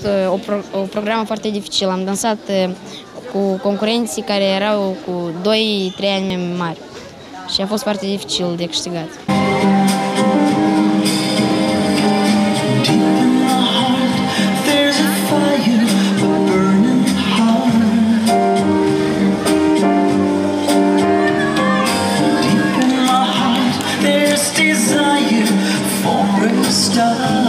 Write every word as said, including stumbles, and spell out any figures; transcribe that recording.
o, pro o programă foarte dificilă. Am dansat cu concurenții care erau cu doi trei ani mai mari și a fost foarte dificil de câștigat. Desire for a star.